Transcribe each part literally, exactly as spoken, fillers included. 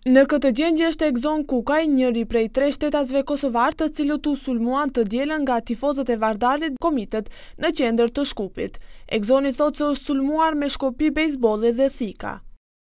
Në këtë gjendje është Egzon Kukaj, njëri prej tre shtetasve kosovar të cilët u sulmuan të dielën nga tifozët e Vardarit Komitet në qendër të Shkupit. Egzoni thotë se është sulmuar me shkopi bejsbolli dhe thika.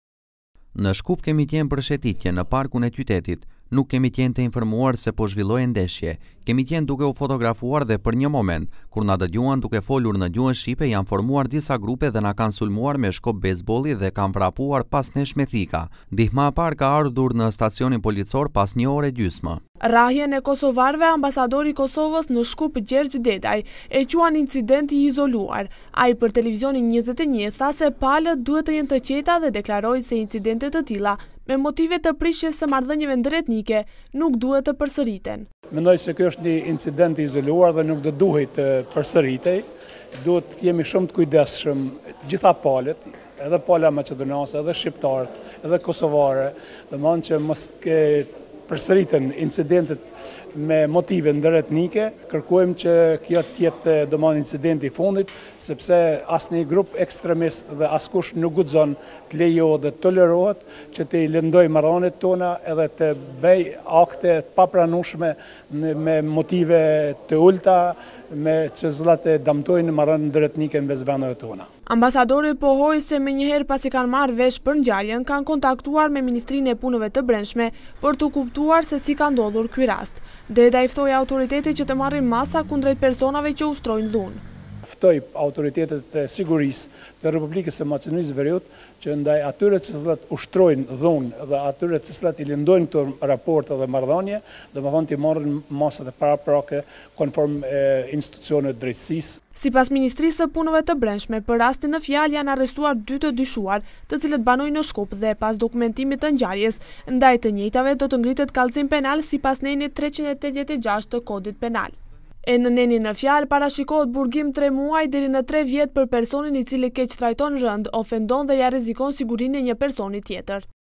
Në Shkup kemi qenë për shëtitje në parkun e qytetit, nuk kemi qenë të informuar se po zhvillojë ndeshje. Kemi qenë duke u fotografuar dhe për një moment, kur na dëgjuan duke folur në gjuhën shqipe, janë formuar disa grupe dhe na kanë sulmuar me shkop bejsbolli dhe kanë vrapuar pas nesh me thika. Ndihma e parë ka ardhur në stacionin policor pas një ore gjysmë. Rrahjen e kosovarëve, ambasadori i Kosovës në Shkup Gjergj Dedaj e quan incidenti i izoluar. Ai për televizionin njëzet e një tha se palët duhet të jenë të qeta dhe deklaroi se incidente të tilla me motive të prishjes së marrëdhënieve ndërretnike nuk duhet të përsëriten. Mendoj se ky është një incident i izoluar dhe nuk do duhet të përsëritej. Duhet të jemi shumë të kujdesshëm gjitha palët, edhe pala maqedonase, edhe shqiptarët, edhe kosovare, domethënë që mos ke përsëriten incidentet me motive ndërretnike. Kërkojmë që kjo të jetë domethënë incidenti i fundit, sepse asnjë grup ekstremist dhe askush nuk guxon të lejohet dhe tolerohet që të lëndoj marrëdhëniet tona edhe të bëj akte të papranueshme me motive të ulta, me që zllat e damtojnë marrëdhëniet ndërretnike në vendeve tona. Ambasadori pohoi se menjëherë pasi kanë marrë vesh për ngjarjen, kanë kontaktuar me Ministrinë e Punëve të Brendshme për të kuptuar se si ka ndodhur ky rast. Dedaj ftoi autoritetet që të marrin masa kundrejt personave që ushtrojnë dhunë. Ftoi autoritetet e sigurisë të Republikës së Maqedonisë Veriut që ndaj atyre të cilët ushtrojnë dhunë dhe atyre të cilët i lëndojnë këto raporte dhe marrëdhënie, domethënë të marrin masat e paraprake konform institucioneve drejtësisë. Sipas Ministrisë së Punëve të Brendshme, për rastin në fjalë janë arrestuar dy të dyshuar, të cilët banojnë në Shkup dhe pas dokumentimit të ngjarjes, ndaj të njëjtave do të ngritet kallëzim penal sipas nenit treqind e tetëdhjetë e gjashtë të Kodit Penal. E në nenin në fjalë parashikohet burgim tre muaj deri në tre vjet për personin i cili keq trajton rënd, ofendon dhe ja rrezikon sigurinë e një personi tjetër.